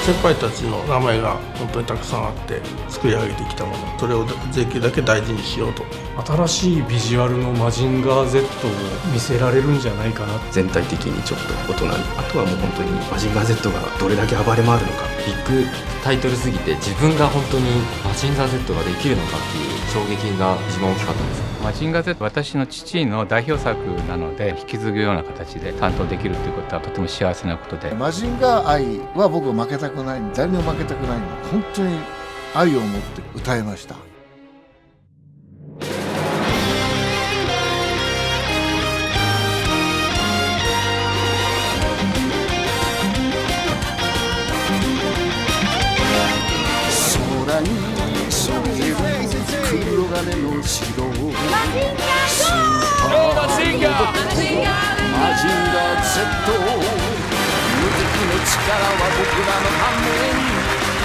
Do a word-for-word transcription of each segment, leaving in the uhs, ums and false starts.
先輩たちの名前が本当にたくさんあって作り上げてきたもの、それをできるだけ大事にしようと。 新しいビジュアルのマジンガー Z を見せられるんじゃないかな。 全体的にちょっと大人に、あとはもう本当にマジンガー Z がどれだけ暴れ回るのか。 ビッグタイトルすぎて自分が本当にマジンガー Z ができるのかっていう衝撃が一番大きかったです。 マジンガー Z、私の父の代表作なので引き継ぐような形で担当できるということはとても幸せなことで、 マジンガー愛は僕は負けたくない、誰にも負けたくないの。本当に愛を持って歌いました。空にそびえる黒金の城、スーパーマジンガー Z、 無敵の力は僕らのために、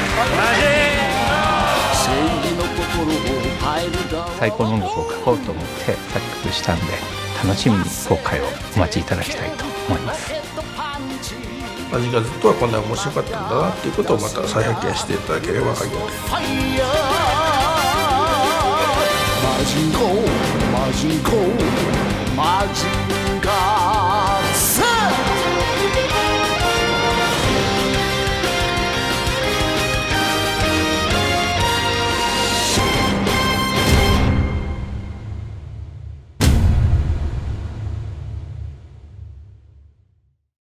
正義の心を変える側、 最高の音楽を書こうと思って作曲したんで、楽しみに公開をお待ちいただきたいと思います。 マジンガー Z はこんなに面白かったんだなっていうことをまた再発見していただければありがたい。 マジンガーマジンガーマジンガー